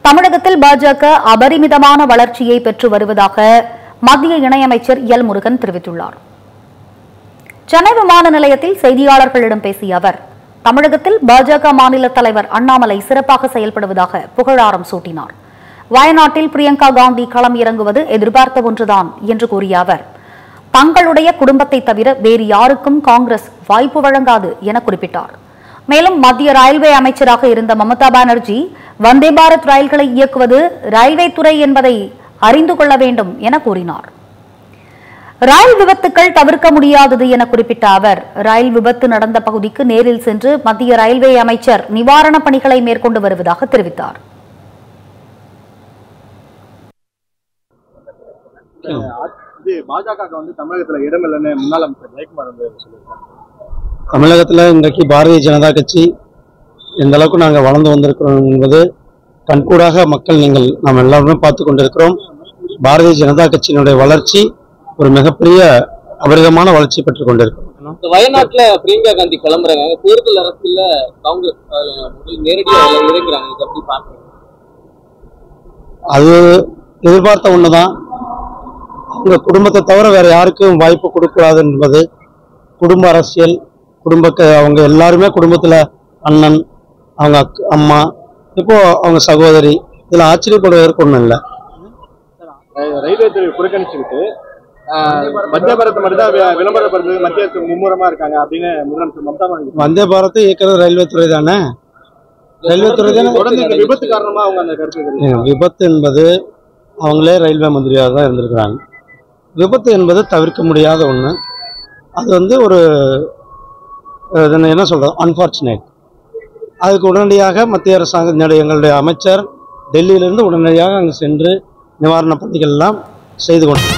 தமிழகத்தில் பாஜக அபரிமிதமான வளர்ச்சியை பெற்று வருவதாக மத்திய இணையமைச்சர் எல் முருகன் தெரிவித்துள்ளார். சென்னை விமான நிலையத்தில் செய்தியாளர்களிடம் பேசிய அவர், தமிழகத்தில் பாஜக மாநில தலைவர் அண்ணாமலை சிறப்பாக செயல்படுவதாக புகழாரம் சூட்டினார். வயநாட்டில் பிரியங்கா காந்தி களம் இறங்குவது எதிர்பார்த்த ஒன்றுதான் என்று கூறிய அவர், தங்களுடைய குடும்பத்தை தவிர வேறு யாருக்கும் காங்கிரஸ் வாய்ப்பு வழங்காது என குறிப்பிட்டார். மேலும் மத்திய ரயில்வே அமைச்சராக இருந்த மம்தா பானர்ஜி வந்தே பாரத் ரயில்களை இயக்குவது ரயில்வே துறை என்பதை அறிந்து கொள்ள வேண்டும் என கூறினார். ரயில் விபத்துக்கள் தவிர்க்க முடியாதது என குறிப்பிட்ட அவர், ரயில் விபத்து நடந்த பகுதிக்கு நேரில் சென்று மத்திய ரயில்வே அமைச்சர் நிவாரணப் பணிகளை மேற்கொண்டு வருவதாக தெரிவித்தார். தமிழகத்தில் இன்றைக்கு பாரதிய ஜனதா கட்சி எந்த அளவுக்கு நாங்கள் வளர்ந்து வந்திருக்கிறோம் என்பது கண்கூடாக மக்கள் நாம் எல்லாருமே பார்த்து கொண்டிருக்கிறோம். பாரதிய ஜனதா கட்சியினுடைய வளர்ச்சி ஒரு மிகப்பெரிய அபரிதமான வளர்ச்சி பெற்றுக் கொண்டிருக்கிறோம். வயநாட்டுல பிரியங்கா காந்தி கிளம்புறாங்க, தேர்தல் அரசியல்ல காங்கிரஸ் நேரடியாக இறங்குறாங்க, எப்படி பார்க்கணும்? அது எதிர்பார்த்த ஒண்ணுதான். அவங்க குடும்பத்தை தவிர வேற யாருக்கும் வாய்ப்பு கொடுக்கூடாது என்பது குடும்ப அரசியல். அவங்க எல்லாருமே குடும்பத்துல அண்ணன், அவங்க அம்மா, இப்போ அவங்க சகோதரி, இதுல ஆச்சரியப்படுவதற்கு ஒண்ணும் இல்லை. ரயில்வே துறை புறக்கணிச்சுக்கிட்டு வந்தே பாரத் மட்டும்தான் விளம்பரப்படுறது மத்திய அரசு மும்முரமா இருக்காங்க அப்படின்னு முதலமைச்சர் மம்தா பானர்ஜி. வந்தே பாரத்தை இயக்கிறது ரயில்வே துறை தானே. ரயில்வே துறை தானே. தொடர்ந்து விபத்து காரணமா அவங்க அந்த கருத்து. விபத்து என்பது அவங்களே ரயில்வே மந்திரியாக தான் இருந்திருக்கிறாங்க. விபத்து என்பது தவிர்க்க முடியாத ஒண்ணு. அது ஒரு என்ன சொல்றது, அன்பார்ச்சுனேட். அதுக்கு உடனடியாக மத்திய அரசாங்க எங்களுடைய அமைச்சர் டெல்லியிலிருந்து உடனடியாக அங்கு சென்று நிவாரணப் பணிகள் எல்லாம் செய்து கொண்டார்.